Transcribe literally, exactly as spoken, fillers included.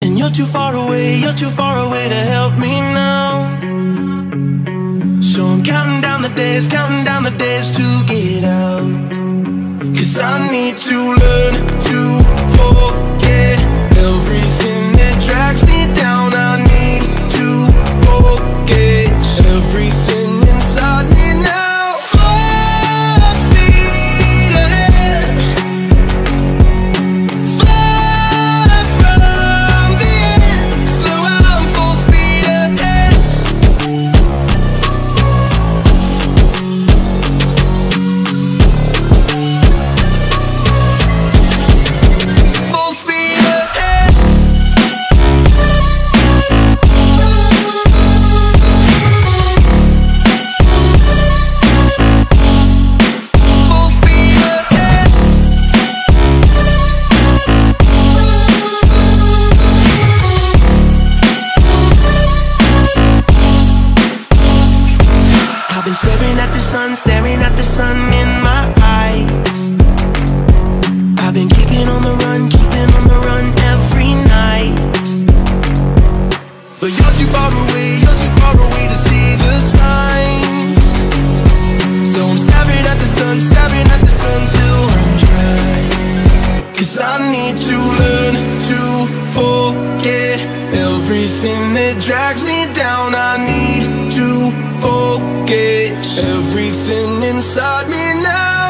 And you're too far away, you're too far away to help me now. So I'm counting down the days, counting down the days to get out. Cause I need to learn to forget everything that drags me down. I need to forget everything inside me now. Full speed ahead, fly from the end. So I'm full speed ahead. Full speed ahead. Full speed ahead. I've been staring at the sun, staring at the sun in my eyes. I've been keeping on the run, keeping on the run every night. But you're too far away, you're too far away to see the signs. So I'm staring at the sun, staring at the sun till I'm dry. Cause I need to learn to forget everything that drags me down. I need to forget everything inside me now.